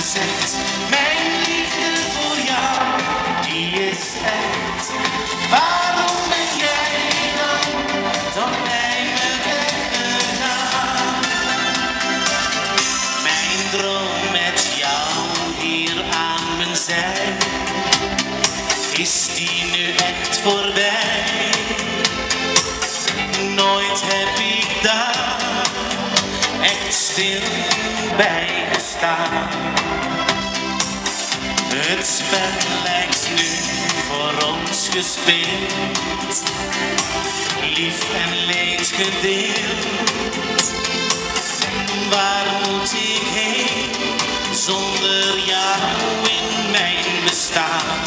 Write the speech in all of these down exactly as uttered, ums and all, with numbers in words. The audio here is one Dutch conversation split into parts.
gezegd, mijn liefde voor jou, die is echt. Waarom ben jij dan toch bij me weggegaan? Mijn droom met jou hier aan mijn zij, is die nu echt voorbij? Nooit heb ik daar echt stil bij gestaan. Het spel lijkt nu voor ons gespeeld, lief en leed gedeeld. Waar moet ik heen zonder jou in mijn bestaan?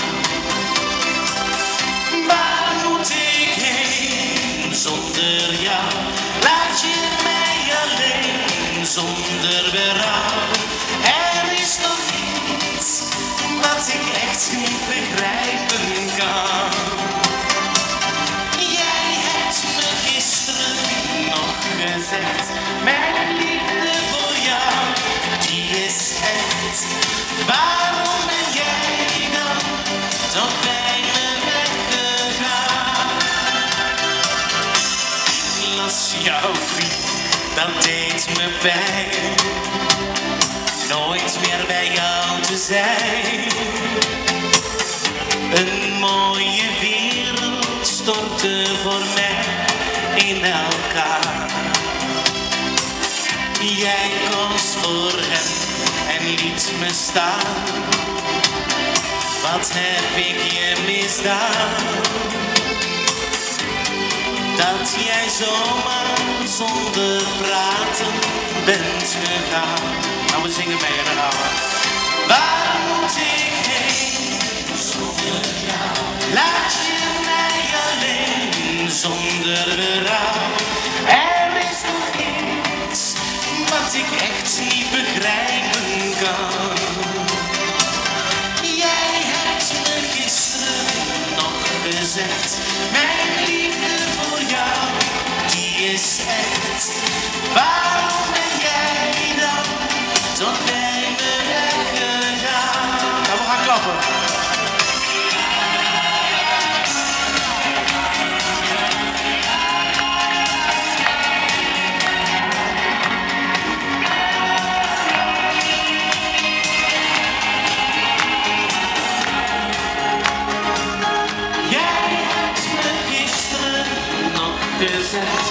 Waar moet ik heen zonder jou? Laat je mij alleen zonder berouw. Er is nog iets wat ik echt niet begrijpen kan. Jij hebt me gisteren nog gezegd, mijn liefde voor jou, die is echt. Waarom ben jij dan toch bij me weggegaan? Ik las jouw brief, dat deed me pijn, nooit meer bij jou te zijn. Een mooie wereld stortte voor mij in elkaar. Jij koos voor hem en liet me staan. Wat heb ik je misdaan? Dat jij zomaar zonder praten bent gegaan. Nou, we zingen mee en dan gaan we. Waar moet ik heen zonder jou? Laat je mij alleen zonder berouw. Er is nog iets wat ik echt niet begrijpen kan. Jij hebt me gisteren nog gezegd, mijn liefde voor jou, die is echt. Waarom ben jij dan toch bij me weggegaan? Nou, we gaan klappen. Jij hebt me gisteren nog gezegd,